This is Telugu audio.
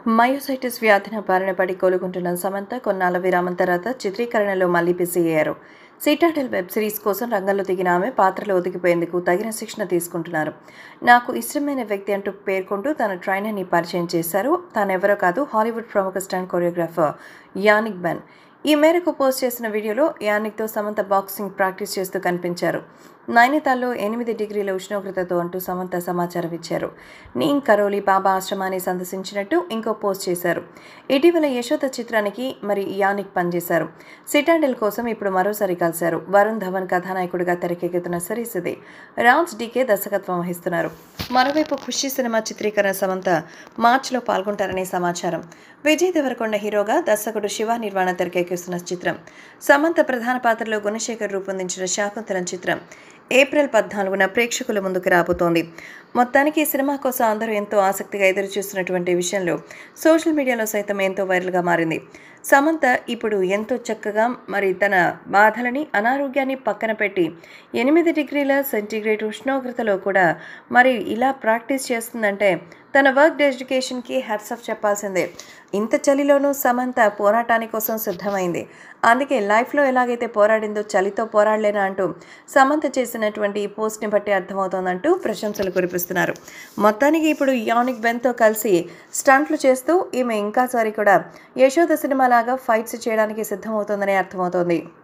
మయోసైటిస్ వ్యాధిన బారిన పడి కోలుకుంటున్న సమంత కొన్నాళ్ల విరామం తర్వాత చిత్రీకరణలో మళ్లీ బిజీ అయ్యారు. సిటాడెల్ వెబ్ సిరీస్ కోసం రంగంలో దిగిన ఆమె పాత్రలో ఒదిగిపోయేందుకు తగిన శిక్షణ తీసుకుంటున్నారు. నాకు ఇష్టమైన వ్యక్తి అంటూ పేర్కొంటూ తన ట్రైనర్ని పరిచయం చేశారు. తానెవరో కాదు, హాలీవుడ్ ప్రముఖ స్టంట్ కొరియోగ్రాఫర్ యానిక్ బెన్. ఈ మేరకు పోస్ట్ చేసిన వీడియోలో యానిక్తో సమంత బాక్సింగ్ ప్రాక్టీస్ చేస్తూ కనిపించారు. నైనితాల్లో 8 డిగ్రీల ఉష్ణోగ్రతతో అంటూ సమంత సమాచారం ఇచ్చారు. నీమ్ కరోలి బాబా ఆశ్రమాన్ని సందర్శించినట్టు ఇంకో పోస్ట్ చేశారు. ఇటీవల యశోద చిత్రానికి యానిక్ పనిచేశారు. సిటాడెల్ కోసం ఇప్పుడు మరోసారి కలిశారు. వరుణ్ ధవన్ కథానాయకుడిగా తెరకెక్కుతున్న సిరీస్ ఇది. రాజ్ డీకే దర్శకత్వం వహిస్తున్నారు. మరోవైపు ఖుషి సినిమా చిత్రీకరణ సమంత మార్చిలో పాల్గొంటారనే సమాచారం. విజయ్ దేవరకొండ హీరోగా, దర్శకుడు శివ నిర్వాణ తెరకెక్కిస్తున్న చిత్రం. సమంత ప్రధాన పాత్రలో గుణశేఖర్ రూపొందించిన శాకుంతలం చిత్రం ఏప్రిల్ 14న ప్రేక్షకుల ముందుకు రాబోతోంది. మొత్తానికి ఈ సినిమా కోసం అందరూ ఎంతో ఆసక్తిగా ఎదురుచూస్తున్నటువంటి విషయంలో సోషల్ మీడియాలో సైతం ఎంతో వైరల్గా మారింది. సమంత ఇప్పుడు ఎంతో చక్కగా తన బాధలని, అనారోగ్యాన్ని పక్కన పెట్టి 8 డిగ్రీల సెంటీగ్రేడ్ ఉష్ణోగ్రతలో కూడా ఇలా ప్రాక్టీస్ చేస్తుందంటే తన వర్క్ డెడికేషన్కి హ్యాట్స్ ఆఫ్ చెప్పాల్సిందే. ఇంత చలిలోనూ సమంత పోరాటాని కోసం సిద్ధమైంది. అందుకే లైఫ్లో ఎలాగైతే పోరాడిందో చలితో పోరాడలేనా అంటూ సమంత చేసినటువంటి ఈ పోస్ట్ని బట్టి అర్థమవుతోందంటూ ప్రశంసలు కురిపిస్తున్నారు. మొత్తానికి ఇప్పుడు యానిక్ బెన్తో కలిసి స్టంట్లు చేస్తూ ఈమె ఇంకాసారి కూడా యశోద సినిమా లాగా ఫైట్స్ చేయడానికి సిద్ధమవుతోందని అర్థమవుతోంది.